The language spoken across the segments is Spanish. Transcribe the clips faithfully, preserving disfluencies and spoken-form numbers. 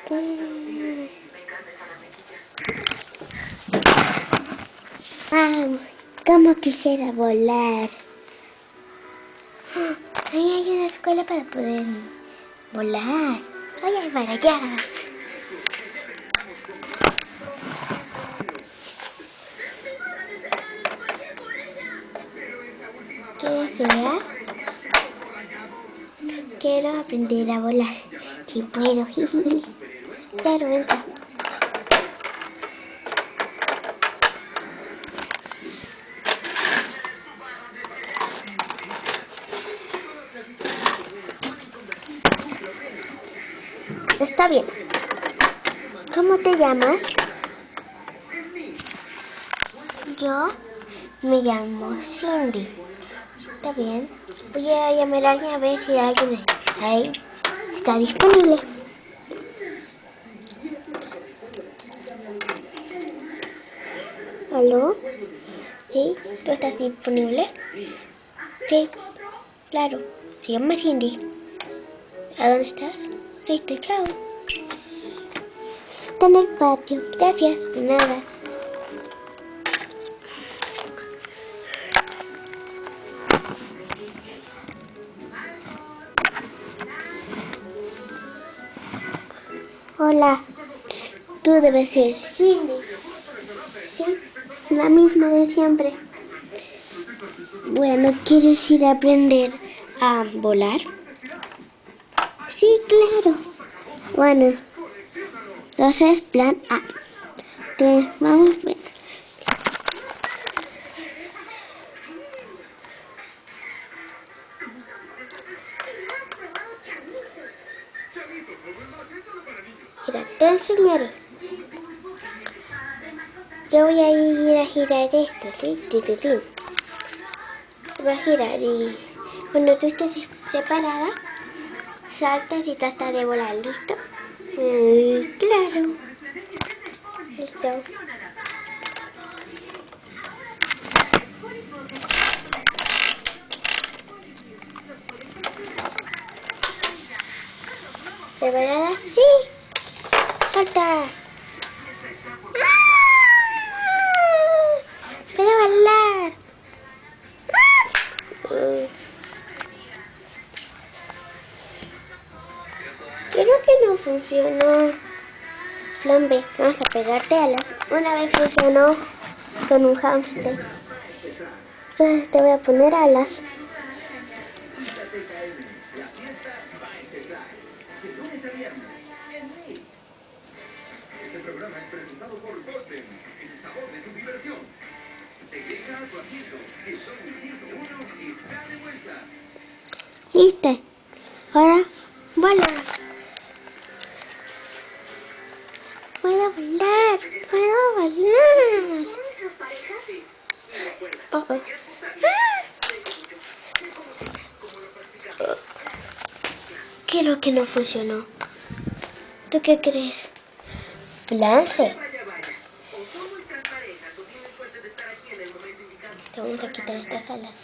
Mm. Ah, como quisiera volar. Oh, ahí hay una escuela para poder volar. Voy a ir para allá. ¿Quieres volar? Quiero aprender a volar. Si puedo. Claro, vente. Está bien. ¿Cómo te llamas? Yo me llamo Cindy. Está bien. Voy a llamar a alguien a ver si alguien ahí está disponible. ¿Aló? ¿Sí? ¿Tú estás disponible? Sí, claro. Se llama Cindy. ¿A dónde estás? Listo, chao. Está en el patio. Gracias. Nada. Hola. Tú debes ser Cindy. Sí, la misma de siempre. Bueno, ¿quieres ir a aprender a volar? Sí, claro. Bueno, entonces plan A. Te vamos a ver. Mira, te enseñaré. Yo voy a ir a girar esto, ¿sí? Titutín. Voy a girar y cuando tú estés preparada, saltas y tratas de volar. ¿Listo? Eh, claro. Listo. ¿Preparada? Sí. Salta. ¡Puedo volar! Creo que no funcionó. Plan B, vamos a pegarte alas. Una vez funcionó con un hámster. Entonces te voy a poner alas. Este programa es presentado por Golden, el sabor de tu diversión. Regresa a tu asiento, que Sony ciento uno está de vuelta. ¿Listo? Ahora, vuela. Puedo volar, puedo volar. Oh, oh. Ah. Creo que no funcionó. ¿Tú qué crees? Plan C. Te vamos a quitar estas alas.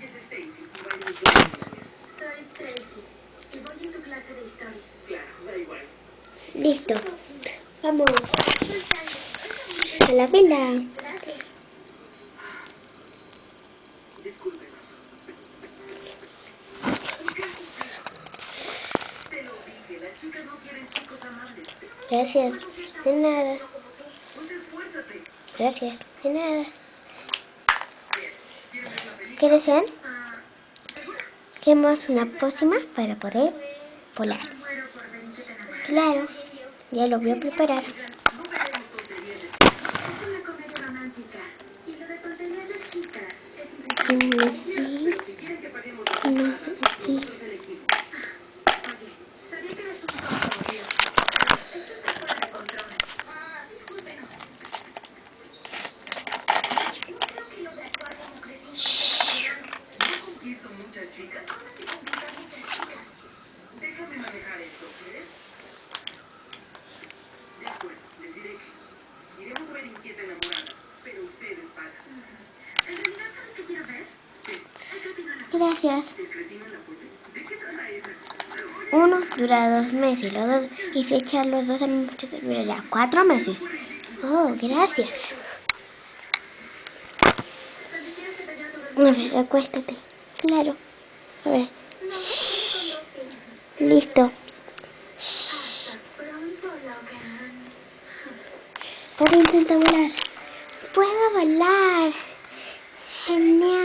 Listo. Vamos a la vela. Gracias. De nada. Gracias. De nada. ¿Qué desean? Queremos una pócima para poder volar. Claro. Ya lo voy a preparar. Uno así. Uno así. Déjame manejar esto, ¿quieres? Después, les diré que iremos a ver Inquieta enamorada, pero ustedes pagan. ¿En realidad sabes qué quiero ver? Sí. Hay que opinar la foto. Gracias. ¿El cretino en la foto? ¿De qué trata esa? uno dura dos meses, los dos, y si echar los dos al mismo tiempo duraría cuatro meses. Oh, gracias. A ver, acuéstate. Claro. A ver. Shh. Listo. Shh. Ahora intenta volar. Puedo volar. Genial.